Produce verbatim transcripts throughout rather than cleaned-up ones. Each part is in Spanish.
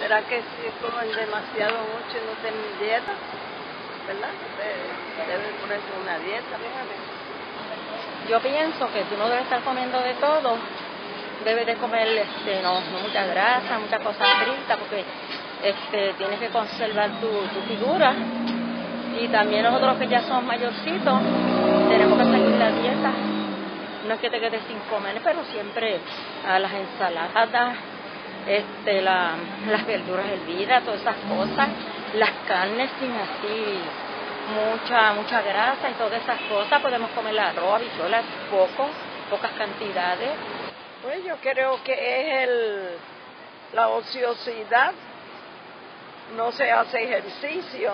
¿Será que si comen demasiado mucho y no tienen dieta? ¿Verdad? Debe, debe ponerse una dieta, fíjate. Yo pienso que tú no debes estar comiendo de todo, debes de comer este, no, no mucha grasa, muchas cosas fritas, porque este, tienes que conservar tu, tu figura. Y también nosotros que ya somos mayorcitos, tenemos que seguir la dieta. No es que te quedes sin comer, pero siempre a las ensaladas, este, la, las verduras hervidas, todas esas cosas, las carnes sin así mucha mucha grasa y todas esas cosas. Podemos comer arroz, habichuelas, poco, pocas cantidades. Pues yo creo que es el, la ociosidad, no se hace ejercicio,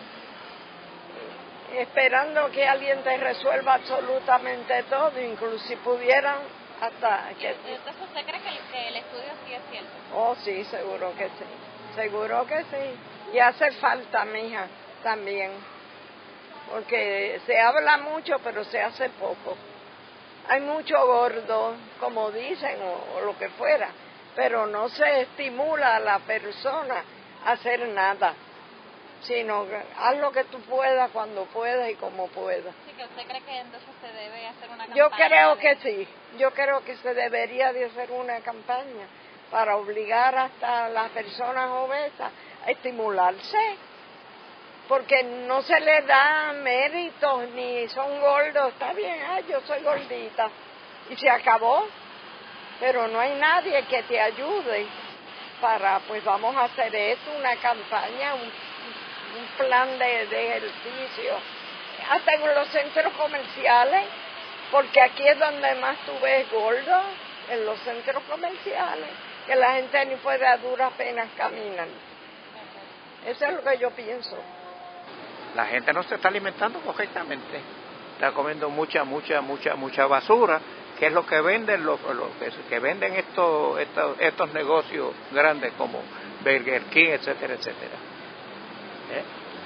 esperando que alguien te resuelva absolutamente todo, incluso si pudieran hasta que... Entonces, ¿usted cree que el, que el estudio sí es cierto? Oh, sí, seguro que sí, seguro que sí. Y hace falta, mija, también, porque se habla mucho, pero se hace poco. Hay mucho gordo, como dicen, o, o lo que fuera, pero no se estimula a la persona a hacer nada, sino que haz lo que tú puedas, cuando puedas y como puedas. Sí, que usted cree que entonces se debe hacer una campaña. Yo creo de... que sí, yo creo que se debería de hacer una campaña para obligar hasta a las personas obesas a estimularse, porque no se les da méritos, ni son gordos, está bien, ah, yo soy gordita, y se acabó, pero no hay nadie que te ayude para, pues vamos a hacer esto, una campaña, un, un plan de, de ejercicio, hasta en los centros comerciales, porque aquí es donde más tú ves gordos, en los centros comerciales, que la gente ni puede a duras penas caminar. Eso es lo que yo pienso. La gente no se está alimentando correctamente, está comiendo mucha, mucha, mucha, mucha basura, que es lo que venden los, los que, que venden estos, estos, estos negocios grandes como Burger King, etcétera, etcétera. ¿Eh?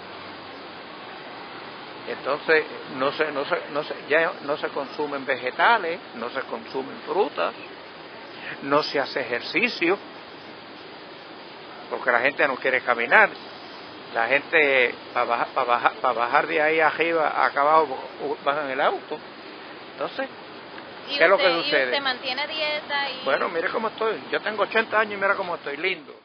Entonces no se, no se, no se, ya no se consumen vegetales, no se consumen frutas, no se hace ejercicio, porque la gente no quiere caminar. La gente, para bajar, para, bajar, para bajar de ahí arriba, acá abajo, bajan el auto. Entonces, ¿qué es lo que sucede? ¿Y usted mantiene dieta? Y... Bueno, mire cómo estoy. Yo tengo ochenta años y mira cómo estoy, lindo.